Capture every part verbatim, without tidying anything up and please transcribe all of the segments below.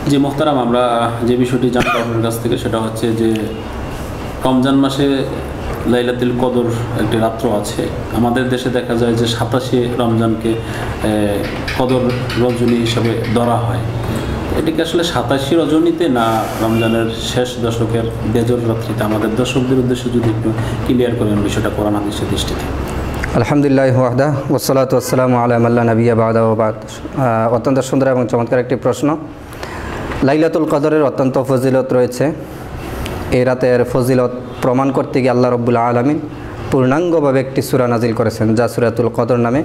যে মোহতারাম, আমরা যে বিষয়টি জানতে আপনার কাছ থেকে সেটা হচ্ছে যে রমজান মাসে লাইলাতুল কদর একটি রাত্র আছে। আমাদের দেশে দেখা যায় যে সাতাশে রমজানকে কদর রজনী হিসাবে ধরা হয়। এটিকে আসলে সাতাশি রজনীতে না রমজানের শেষ দশকের বেজর রাত্রিতে? আমাদের দর্শকদের উদ্দেশ্যে যদি একটু ক্লিয়ার করেন বিষয়টা কোরআন হাদিসের দৃষ্টিতে। আলহামদুলিল্লাহ ওয়াহদা ওয়াসসালাতু ওয়াসসালামু আলা মান লা নাবিয়্যা বা'দা ওয়া বা'দ। অত্যন্ত সুন্দর এবং চমৎকার একটি প্রশ্ন। লাইলাতুল কদরের অত্যন্ত ফজিলত রয়েছে। এই রাতের ফজিলত প্রমাণ করতে গিয়ে আল্লাহ রাব্বুল আলামিন পূর্ণাঙ্গভাবে একটি সূরা নাজিল করেছেন, যা সূরাতুল কদর নামে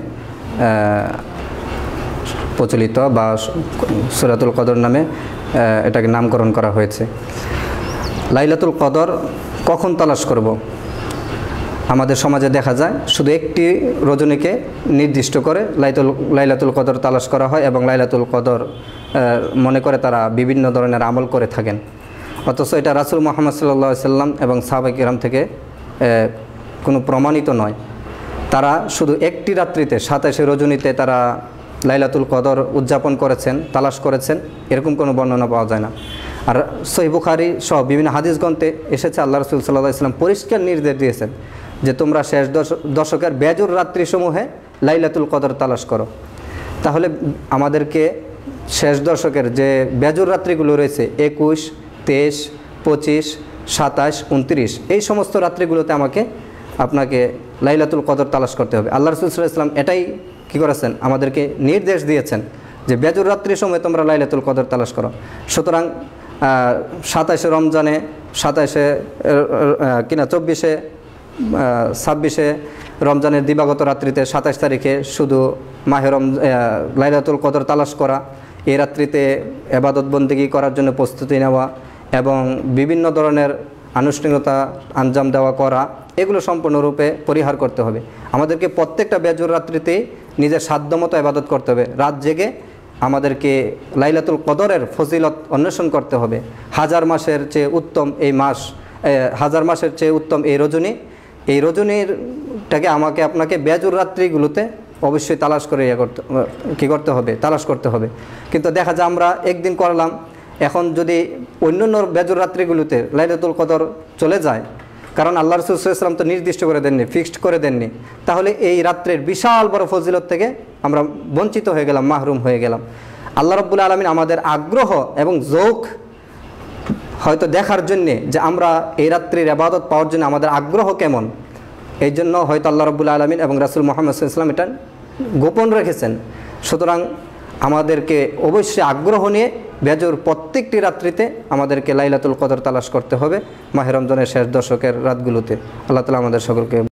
প্রচলিত, বা সূরাতুল কদর নামে এটাকে নামকরণ করা হয়েছে। লাইলাতুল কদর কখন তালাশ করব? আমাদের সমাজে দেখা যায় শুধু একটি রজনীকে নির্দিষ্ট করে লাইলাতুল লাইলাতুল কদর তালাশ করা হয় এবং লাইলাতুল কদর মনে করে তারা বিভিন্ন ধরনের আমল করে থাকেন। অথচ এটা রাসূল মুহাম্মদ সাল্লাল্লাহু আলাইহি সাল্লাম এবং সাহাবায়ে কিরাম থেকে কোনো প্রমাণিত নয়। তারা শুধু একটি রাত্রিতে সাতাশে রজনীতে তারা লাইলাতুল কদর উদযাপন করেছেন, তালাশ করেছেন, এরকম কোনো বর্ণনা পাওয়া যায় না। আর সহিহ বুখারী সহ বিভিন্ন হাদিস গ্রন্থে এসেছে আল্লাহ রাসূল সাল্লাল্লাহু আলাইহি সাল্লাম পরিষ্কার নির্দেশ দিয়েছেন যে তোমরা শেষ দশকের বেজর রাত্রিসমূহে লাইলাতুল কদর তালাশ করো। তাহলে আমাদেরকে শেষ দশকের যে বেজর রাত্রিগুলো রয়েছে একুশ, তেইশ, পঁচিশ, সাতাশ, উনত্রিশ, এই সমস্ত রাত্রিগুলোতে আমাকে আপনাকে লাইলাতুল কদর তালাশ করতে হবে। আল্লাহ রাসূল সাল্লাল্লাহু আলাইহি সাল্লাম এটাই কী করেছেন, আমাদেরকে নির্দেশ দিয়েছেন যে বেজর রাত্রির সময় তোমরা লাইলাতুল কদর তালাশ করো। সুতরাং সাতাশে রমজানে, সাতাশে কিনা চব্বিশে, ছাব্বিশে রমজানের দিবাগত রাত্রিতে সাতাশ তারিখে শুধু মাহে রম লাইলাতুল কদর তালাশ করা, এই রাত্রিতে ইবাদত বন্দেগী করার জন্য প্রস্তুতি নেওয়া এবং বিভিন্ন ধরনের আনুষ্ঠানিকতা আঞ্জাম দেওয়া করা, এগুলো সম্পূর্ণরূপে পরিহার করতে হবে। আমাদেরকে প্রত্যেকটা বেজর রাত্রিতে নিজের সাধ্যমতো ইবাদত করতে হবে। রাত জেগে আমাদেরকে লাইলাতুল কদরের ফজিলত অন্বেষণ করতে হবে। হাজার মাসের চেয়ে উত্তম এই মাস, হাজার মাসের চেয়ে উত্তম এই রজনী, এই রজনীরটাকে আমাকে আপনাকে বেজর রাত্রিগুলোতে অবশ্যই তালাশ করে ইয়ে করতে কী করতে হবে, তালাশ করতে হবে। কিন্তু দেখা যায় আমরা একদিন করলাম, এখন যদি অন্য অন্য বেজর রাত্রিগুলোতে লাইলাতুল কদর চলে যায়, কারণ আল্লাহ রাসূল সাল্লাল্লাহু আলাইহি ওয়াসাল্লাম তো নির্দিষ্ট করে দেননি, ফিক্সড করে দেননি, তাহলে এই রাত্রের বিশাল বড় ফজিলত থেকে আমরা বঞ্চিত হয়ে গেলাম, মাহরুম হয়ে গেলাম। আল্লাহ রাব্বুল আলামিন আমাদের আগ্রহ এবং যৌক হয়তো দেখার জন্যে যে আমরা এই রাত্রির ইবাদত পাওয়ার জন্য আমাদের আগ্রহ কেমন, এই জন্য হয়তো আল্লাহ রাব্বুল আলামিন এবং রাসূল মুহাম্মদ সাল্লাল্লাহু আলাইহি ওয়াসাল্লাম এটা গোপন রেখেছেন। সুতরাং আমাদেরকে অবশ্যই আগ্রহ নিয়ে বেজর প্রত্যেকটি রাত্রিতে আমাদেরকে লাইলাতুল কদর তালাশ করতে হবে মাহে রমজানের শেষ দশকের রাতগুলোতে। আল্লাহ তাআলা আমাদের সকলকে